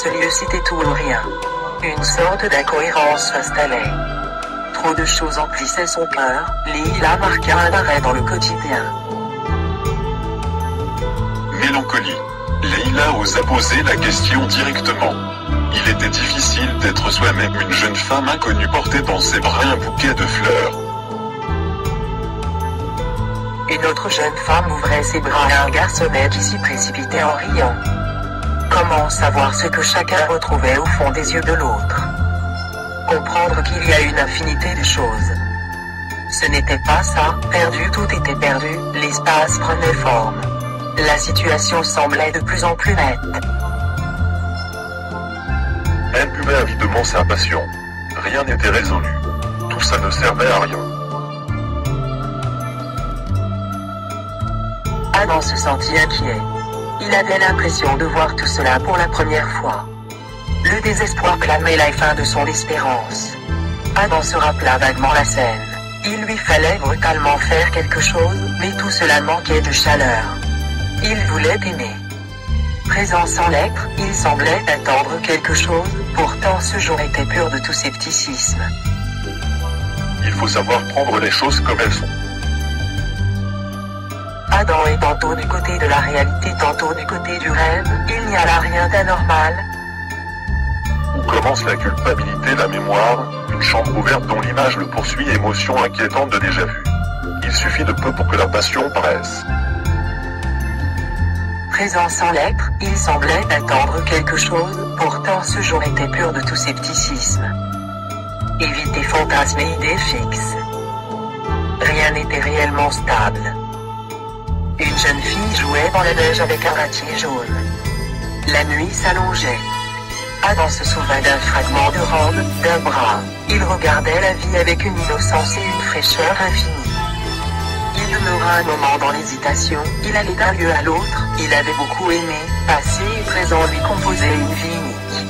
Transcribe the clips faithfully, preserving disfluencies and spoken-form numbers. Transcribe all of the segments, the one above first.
ce lieu c'était tout ou rien. Une sorte d'incohérence s'installait. Trop de choses emplissaient son cœur, Leila marqua un arrêt dans le quotidien. Mélancolie. Leila osa poser la question directement. Il était difficile d'être soi-même une jeune femme inconnue portait dans ses bras un bouquet de fleurs. Une autre jeune femme ouvrait ses bras à un garçonnet qui s'y précipitait en riant. Comment savoir ce que chacun retrouvait au fond des yeux de l'autre? Comprendre qu'il y a une infinité de choses. Ce n'était pas ça, perdu, tout était perdu, l'espace prenait forme. La situation semblait de plus en plus nette. Elle buvait avidement sa passion. Rien n'était résolu. Tout ça ne servait à rien. Adam se sentit inquiet. Il avait l'impression de voir tout cela pour la première fois. Le désespoir clamait la fin de son espérance. Adam se rappela vaguement la scène. Il lui fallait brutalement faire quelque chose, mais tout cela manquait de chaleur. Il voulait aimer. Présent sans l'être, il semblait attendre quelque chose, pourtant ce jour était pur de tout scepticisme. Il faut savoir prendre les choses comme elles sont. Adam est tantôt du côté de la réalité, tantôt du côté du rêve, il n'y a là rien d'anormal. Où commence la culpabilité, la mémoire, une chambre ouverte dont l'image le poursuit, émotion inquiétante de déjà-vu. Il suffit de peu pour que la passion paraisse. Présent sans l'être, il semblait attendre quelque chose, pourtant ce jour était pur de tout scepticisme. Éviter fantasmes et idées fixes. Rien n'était réellement stable. Une jeune fille jouait dans la neige avec un ratier jaune. La nuit s'allongeait. Adam se souvint d'un fragment de robe, d'un bras. Il regardait la vie avec une innocence et une fraîcheur infinie. Il demeura un moment dans l'hésitation, il allait d'un lieu à l'autre, il avait beaucoup aimé, passé et présent lui composaient une vie unique.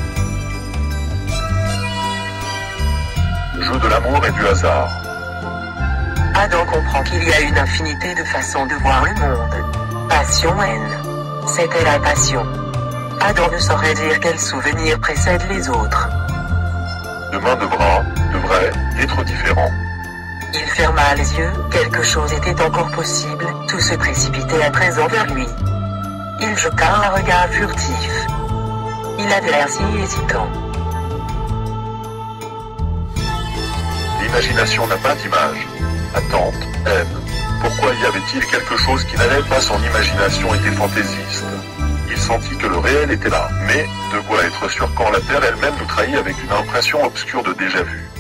Jeu de l'amour et du hasard. Adam comprend qu'il y a une infinité de façons de voir le monde. Passion, haine. C'était la passion. Adam ne saurait dire quel souvenir précède les autres. Demain devra, devrait, être différent. Il ferma les yeux, quelque chose était encore possible, tout se précipitait à présent vers lui. Il jeta un regard furtif. Il avait l'air si hésitant. L'imagination n'a pas d'image. Attente, haine. Pourquoi y avait-il quelque chose qui n'allait pas? Son imagination était fantaisiste. Il sentit que le réel était là, mais de quoi être sûr quand la terre elle-même nous trahit avec une impression obscure de déjà-vu.